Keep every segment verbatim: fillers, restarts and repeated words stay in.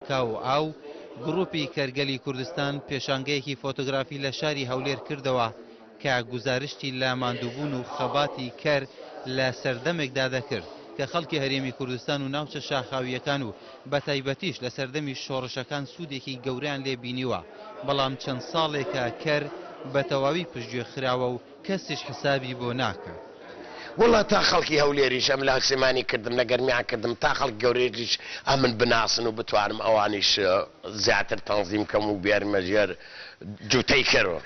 کاو ئاو گروپی کەرگەلی کوردستان پێشانگەیەکی فۆتۆگرافی لە شاری هەولێر کردەوە کە گزارشتی لە ماندووبوون و خەباتی کەر لە سەردەمێکدا دەکرد کە خەڵکی هەرێمی کوردستان و ناوچە شاخاویەکان و بە تایبەتیش لە سەردەمی شۆڕشەکان سوودێکی گەوریان لێ بینیوە بەڵام چەند ساڵێکە کەر بە تەواوی پشتگوێ خراوە و کەسیش حسابی بۆ ناکات. والله تا خەڵکی هەولێریش ئەم لە ئەکسیمانی کردم لە گەرمیان کردم تا خەڵک گەورێریش ئەمن بناسن و بتوانم ئەوانیش زیاتر تەنزیم کەم و بێرمە ژێر جوتەی کەرەوە.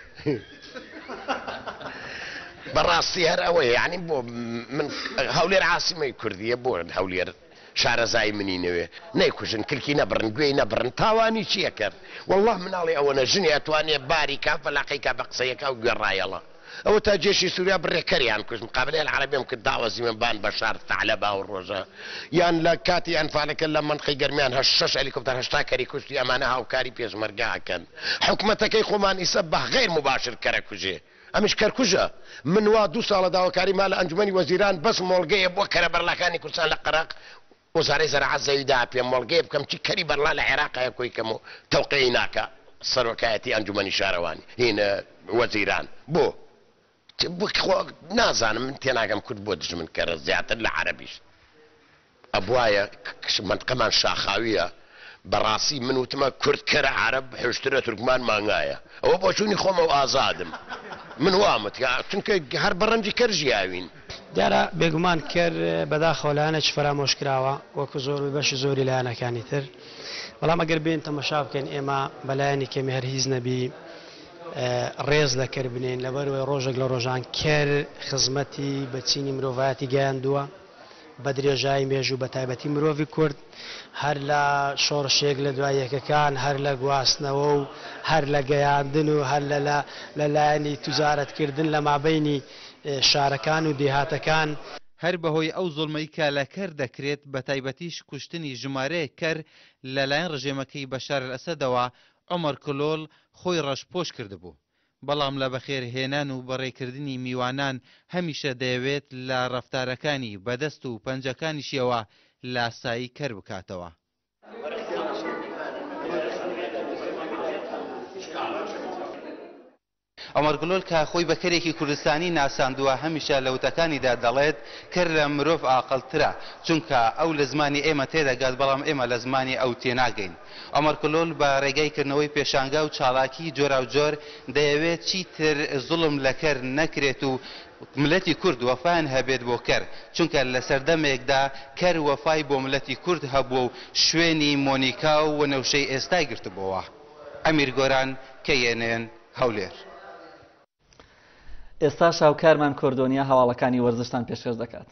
بەڕاستی هەر ئەوەیە یعنی بۆ من هەولێر عاسیمەی کوردیە بۆ هەولێر شارەزای منی نوێ نەیکوژن کلکی نەبڕن گوێی نەبڕن تاوانی چییە کرد والله مناڵی ئەوەنە ژنی ئەتوانێت باری کا فەلاقیکا بە قسەیەکە و گوێڕایەڵە ئەوە تا جێشی سووریا بڕێکەریان کوژن مقابلەی العەرەبیەم کرد داوەزی من بان بەشار تەعلەبا و ڕۆژە یان لە کاتی ئەنفالەکە لە منطقەی گەرمیان هەشت شەش هەلیکۆپتەر هەشتا کەری کوشتی ئەمانە هاوکاری پێشمەرگاکەن حکومەتەکەی خۆمان ئیسە بە غەیر مباشر کەرە کوژێ ئەمیش کەرکوژە من وا دوو ساڵە داواکاری ما لە ئەنجومەنی وەزیران بەس مۆڵگەیە بۆ کەرە بەرڵەکانی کوردستان لە قەرەق وەزارەی زەراعەت زەویدا پێم مۆڵگەیە بکەم چی کەری بەرڵا لە عێراقەیە کۆی کەم و تەوقیعی ناکە سەرۆکایەتی ئەنجومەنی شارەوانی هین وەزیران بۆ نازانم من تێناگەم کورد بۆ دژمن کەرە زیاتر لە عەرەبیش ئەبوایە منطقەمان شاخاویە بەڕاستی من وتمە کورد کەرە عەرەب هێشترە تورکمان مانگایە ئەوە بۆ چوونی خۆمە و ئازادم من وامت چونکە هەر بەڕەنجی کەر ژیاوین دیارە بێگومان کەر بەداخەوە لایەنە چ فرامۆش کراوە وەکو زۆر بەشی زۆری لایەنەکانی تر بەڵام ئەگەر بێن تەماشا بکەین ئێمە بەلایەنی کەمی هەر هیچ نەبی ڕێز لە کەر بنین لەبەرەوەی ڕۆژێک لە ڕۆژان کەر خزمەتی بەچینی مرۆڤایەتی گەیاندووە بە درێژایی مێژوو بە تایبەتی مرۆڤی کورد هەر لە شۆڕشێک لە دوای یەکەکان هەر لە گواستنەوە و هەر لە گەیاندن و هەر لەلایەنی توزارەتکردن لە مابەینی شارەکان و دێهاتەکان هەر بەهۆی ئەو زوڵمەی کە لە کەر دەکرێت بە تایبەتیش کوشتنی ژمارەیە کەر لەلایەن ڕژێمەکەی بەشار ئەسەدەوە عومەر کلۆل خۆی ڕەشپۆش کردبوو بەڵام لە بەخێرهێنان و بەڕێکردنی میوانان هەمیشە دەیەوێت لە ڕەفتارەکانی بەدەست و پەنجەکانیشیەوە لاسایی کەر بکاتەوە. عومەر گلۆل کە خۆی بە کەرێکی کوردستانی ناساندووە هەمیشە لە وتەکانیدا دەڵێت کەر لە مرۆڤ عاقڵترە چونکە ئەو لە زمانی ئێمە تێدەگات بەڵام ئێمە لە زمانی ئەو تێناگەین. عومەر گلۆل بە ڕێگایکردنەوەی پێشانگا و چالاکی جۆرا و جۆر دەیەوێت چیتر زوڵم لە کەر نەکرێت و ملەتی کورد وەفایان هەبێت بۆ کەر چونکە لە سەردەمێکدا کەر وەفای بۆ ملەتی کورد هەبووە و شوێنی مۆنیکا و وەنەوشەی ئێستای گرتبووە. ئەمیر گۆران کە یێنێن هەولێر. ئێستا شاوکارمان کۆردۆنیا هەواڵەکانی وەرزشتان پێشکەش دەکات.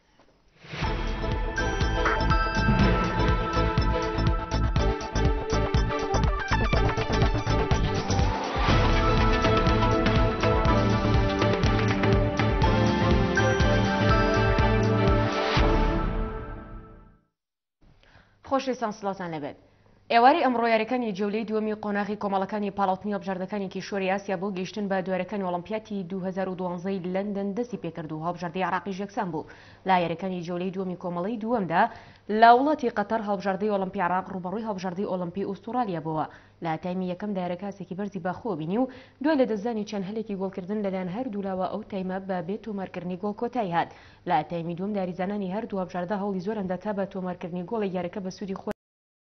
خۆشەویستان سڵاتان لەبێت. ئێواری ئەمڕۆ یاریەکانی جەولەی دووەمی قۆناغی کۆمەڵەکانی پاڵاوتنی هەڵبژاردنەکانی شۆری ئاسیا بۆ گەیشتن بە دوایەکانی ئۆلیمپیاتی دوو هەزار و دوانزەی لەندەن دەستی پێکرد و هەڵبژاردەی عێراقیش یەکسان بوو. لا یاریەکانی جەولەی دووەمی کۆمەڵەی دووەمدا لە وڵاتی قەتەر هەڵبژاردەی ئۆلیمپی عێراق ڕوبەڕووی هەڵبژاردەی ئۆلیمپی ئوستورالیا بووە. لە تایمی یەکەم دایرە کاسێکی بەرزی بەخۆ بینی و دوای لە دەستدانی چەند هەلێکی گۆڵکردن لەلایەن هەردوو لاوە ئەو تایمە بە بێ تۆمارکردنی گۆڵ کۆتایی هات. لە تایمی دووەم داریزانانی هەردوو هەڵبژاردە هەوڵی زۆر ئەندە تا بە تۆمارکردنی گۆڵی یاریەکە بە سوودی